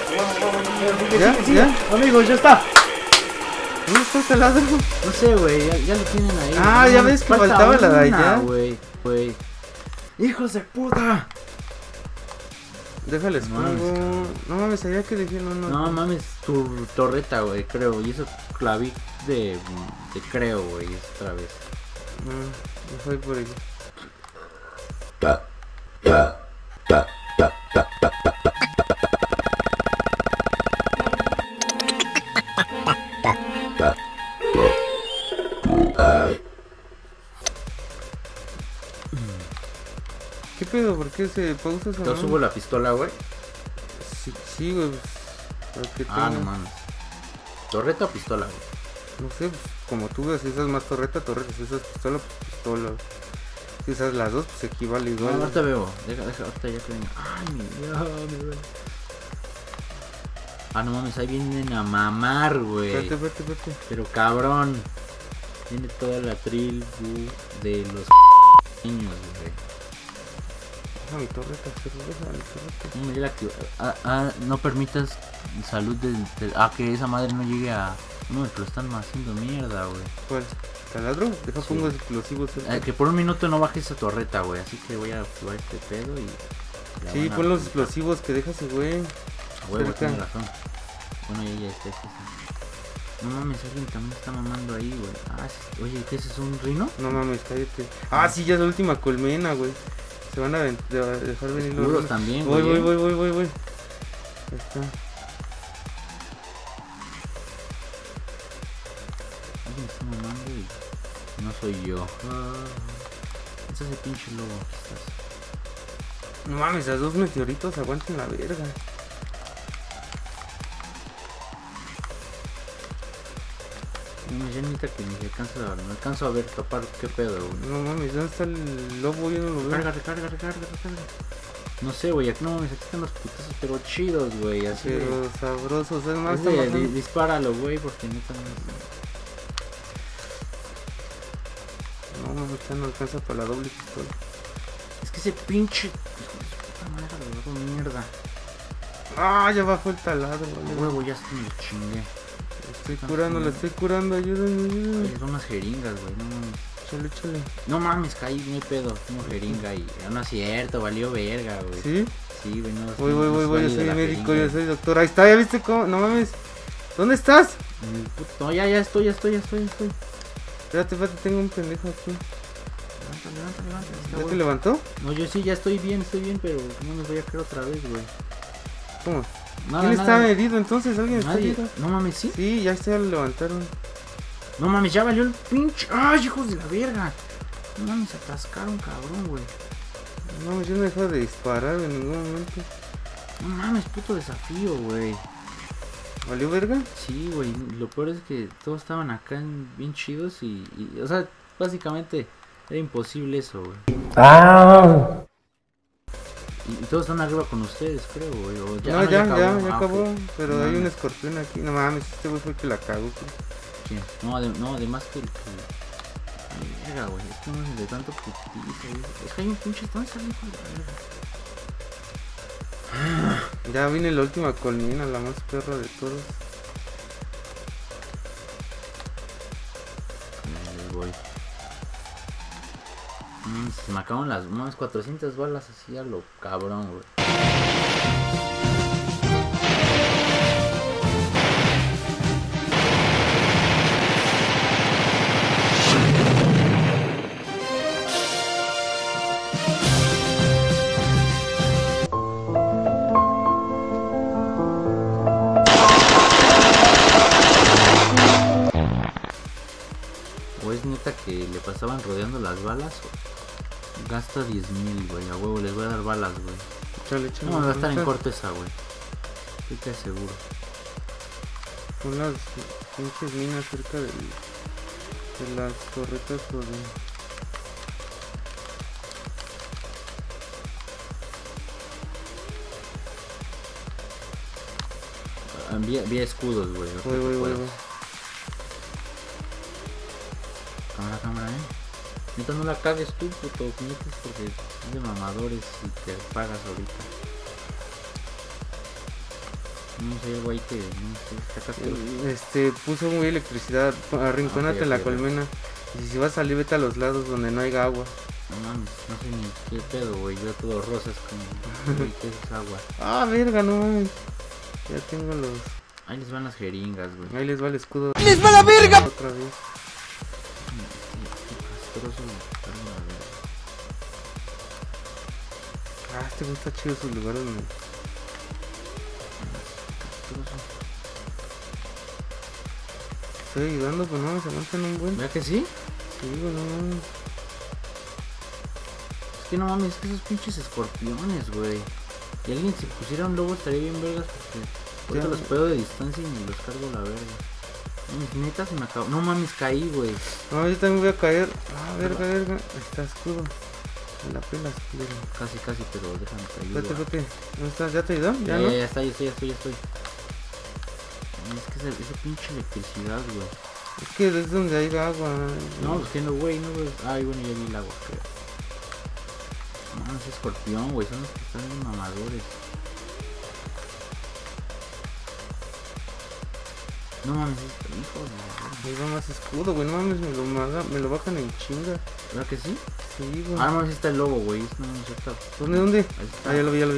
¿Ya? Sí, ¿Ya? amigos, ya está. ¿Dónde está el taladro? No sé, güey, ya lo tienen ahí. Ah, No, ya ves que faltaba la de allá. güey. ¡Hijos de puta! Déjales No pongo. mames, No mames, allá que dejé uno. No mames, tu torreta, güey, creo. Y eso claví de creo, güey, otra vez. No fue por ahí. ¿Qué pedo? ¿Por qué se pausa esa Yo madre? subo la pistola, güey. Sí, güey. Pues, para que Ah, tenga- no mames. ¿Torreta o pistola, güey? No sé, pues, como tú ves, si usas más torreta. Si usas pistola, pues pistola. Si usas las dos, pues equivale No, igual. ahorita veo. Deja, ahorita ya que venga. Ay, mi Dios. Ah, no mames, ahí vienen a mamar, güey. Espérate. Pero cabrón. Viene toda la tribu de los niños, güey. Deja mi torreta, deja mi torreta. Mira que no permitas salud que esa madre no llegue a. No, que lo están haciendo mierda, güey. ¿Cuál? ¿Taladro? Deja Sí. pongo explosivos. Que por un minuto no baje esa torreta, güey. Así que voy a activar este pedo y. la Sí, van a pon los apuntar. explosivos que dejas, güey. A huevo, cerca. tiene razón. Bueno, ya está. No mames, alguien también está mamando ahí, güey. Ah, sí. Oye, ¿qué es un rino? No mames, cállate. Ah, sí, ya es la última colmena, güey. Se van a dejar venir los Oscuros rinos. también, Voy. güey. Ahí está. Alguien está mamando y no soy yo. Es ese pinche lobo. No mames, esos dos meteoritos aguanten la verga. No, ya neta que ni no alcanzo a ver tapar qué pedo, güey. No mames, ¿dónde está el lobo? Yo no lo veo. Recarga. No sé, güey, no mames, aquí están los putazos, pero chidos, güey, así de... Pero sabrosos, es más. Dispáralo, güey, porque neta No mames, ya no alcanza para la doble pistola. es que ese pinche... hijo de su puta madre, le hago mierda. Ah, ya bajó el taladro, vale. Huevo, ya me lo chingué. La estoy curando, ayúdame. Oye, son unas jeringas, güey, no mames. Échale. No mames, caí, no hay pedo, tengo jeringa y... No es cierto, valió verga, güey. ¿Sí? Sí, güey, no... Voy, yo soy la médico, jeringa. yo soy doctor. Ahí está, ¿ya viste cómo? No mames. ¿Dónde estás? No, ya estoy. Espérate, tengo un pendejo aquí. Levanta. ¿Ya te levantó? No, yo sí, ya estoy bien, pero no me voy a caer otra vez, güey. ¿Cómo? Nada, ¿Quién está nada. herido entonces? ¿Alguien está Nadie. herido? No mames, sí. Sí, ya se lo levantaron. No mames, ya valió el pinche. ¡Ay, hijos de la verga! No mames, se atascaron, cabrón, güey. No mames, yo no dejo de disparar en ningún momento. No mames, puto desafío, güey. ¿Valió verga? Sí, güey. Lo peor es que todos estaban acá bien chidos y o sea, básicamente era imposible eso, güey. Ah. Y todos están arriba con ustedes, creo, güey. O Ya acabó. Ok. Pero No hay un mames. escorpión aquí. No mames, este güey fue el que la cagó. Güey. ¿Quién? No, además que Ay, verga, güey. Es que no es de tanto putiza, güey. Es que hay un pinche. ¿Dónde está el hijo de la verga? Ya viene la última colmena, la más perra de todos. Ahí voy. Se me acaban las más 400 balas así a lo cabrón, güey. O es neta que le pasaban rodeando las balas. Gasta 10,000, güey. A huevo, les voy a dar balas, güey. Échale. No, me va a estar en corto esa, güey. Estoy casi seguro. Unas pinches minas cerca de las torretas o de... Vía escudos, güey. Voy. Cámara, Neta, no la cagues tú, puto. Neta, porque es de mamadores y te pagas ahorita. No sé, güey, que no sé, está castroso. Puso muy electricidad, arrincónate en la colmena. Y si vas a salir, vete a los lados donde no haya agua. No mames, no sé ni qué pedo, güey. Yo todo rosas como, güey, ¿qué es agua? Ah, verga, no mames. Ya tengo los... Ahí les van las jeringas, güey. Ahí les va el escudo. ¡Les va la verga! Otra vez. Qué castroso, güey. Ah, este güey está chido su lugar donde... Estoy ayudando, pues no, se aguantan un buen. ¿Verdad que sí? Sí, güey, no mames. Es que no mames, es que esos pinches escorpiones, güey. Si alguien se pusiera un lobo estaría bien vergas porque ahorita los puedo de distancia y me los cargo la verga. No, neta se me acabó. No mames, caí, güey. No, yo también voy a caer. Ah, verga. Ahí está escudo. Me la pelas, tío. Casi, pero déjame caer. Espérate. ¿Dónde estás? ¿Ya te ayudó? ¿Ya no? Ya está, ya estoy. Es que esa pinche electricidad, güey. Es que es donde hay agua. No, pues que no, güey, no, güey. Ay, bueno, ya vi el agua, creo. No, ese escorpión, güey, son los que están bien mamadores. No mames, hijo de... Ahí va más escudo, güey, no mames, me lo bajan en chinga. ¿Verdad que sí? Sí, güey. Ah, no, ese está el lobo, güey, no está... ¿Dónde? Ahí está. Ah, ya lo vi.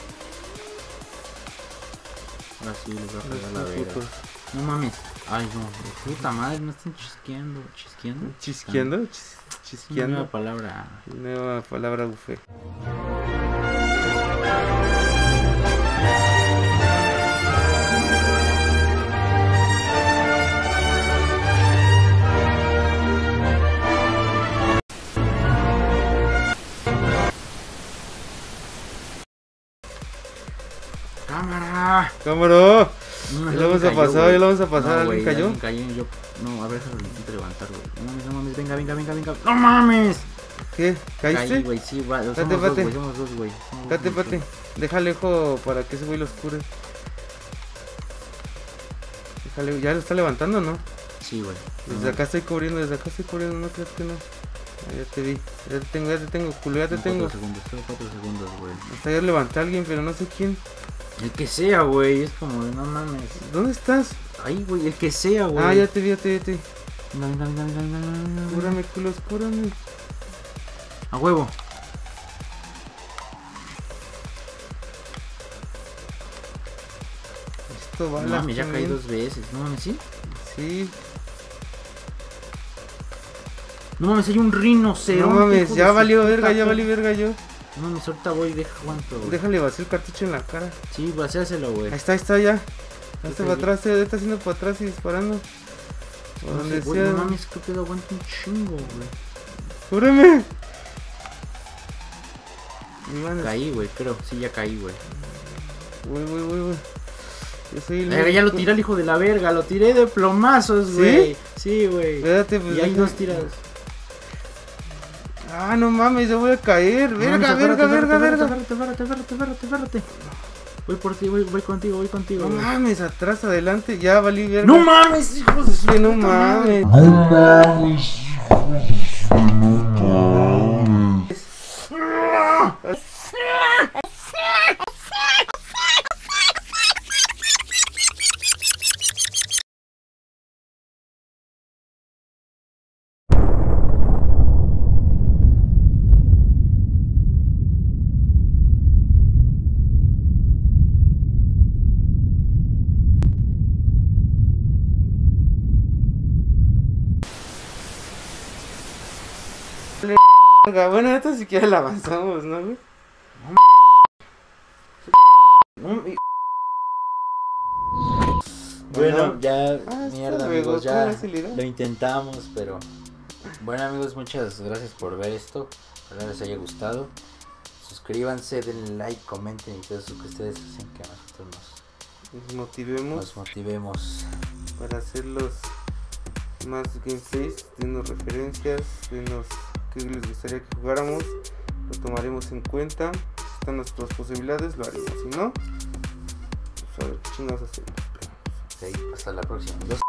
Ahora sí, les voy a pegar la Los verga. putos. No mames. Ay, no, de puta madre, no están chisqueando. ¿Chisqueando? Chisqueando. Nueva palabra. Nueva palabra buffet. ¡Cámara! ¡Cámara! No, Ya lo vamos a pasar, No, ¿alguien güey, cayó? alguien cayó, yo... No, a ver, déjalo, intento levantar, güey. No mames, venga. ¡No mames! ¿Qué? ¿Caíste? Caí, güey, sí, va. Somos dos, güey. Espérate. Déjale, hijo, para que ese güey los cure. Déjale, ya lo está levantando, ¿no? Sí, güey. Desde acá estoy cubriendo, no creas que no. Ah, ya te vi, ya te tengo, culo, ya te tengo. 4 segundos, güey. Hasta ayer levanté a alguien, pero no sé quién. El que sea, güey, es como de no mames. ¿Dónde estás? Ahí, güey, el que sea, güey. Ah, ya te vi. Venga. Cúrame, culos, cúrame. A huevo. Esto va No mames, ya caí 2 veces. No mames, ¿sí? Sí. No mames, hay un rinoceronte. No mames, hijo ya de su valió puta verga, ya madre. valí verga yo. No mames, ahorita voy, deja aguanto, güey. Déjale vaciar el cartucho en la cara. Sí, vaciáselo, güey. Ahí está ya. Hazte está para atrás, está haciendo para atrás y disparando. Por No donde sé, güey, sea. no mames, creo que aguanta un chingo, güey. ¡Cúrame! Iván, Caí, güey, creo. Sí, ya caí, güey. Güey. Yo soy el... Ya lo tiré al hijo de la verga, lo tiré de plomazos, güey. Sí, güey. Espérate, pues. Y hay deja- 2 tiradas. Ah, no mames, yo voy a caer. Verga. Férrate. Voy por ti, voy contigo. No mames, atrás, adelante, ya valí verga. No mames, hijos de su Que no puta madre. mames. Bueno, esto siquiera la avanzamos, ¿no, güey? Bueno, ya, hasta mierda, luego, amigos, con ya facilidad. lo intentamos, pero... Bueno, amigos, muchas gracias por ver esto. Ojalá les haya gustado. Suscríbanse, denle like, comenten y todo eso que ustedes hacen que nosotros Nos motivemos nos motivemos. para hacer los más gameplays, denos referencias, denos qué les gustaría que jugáramos, lo tomaremos en cuenta. Si están nuestras posibilidades, lo haremos. Si no, pues a ver qué chingados hacemos. Ok, hasta la próxima.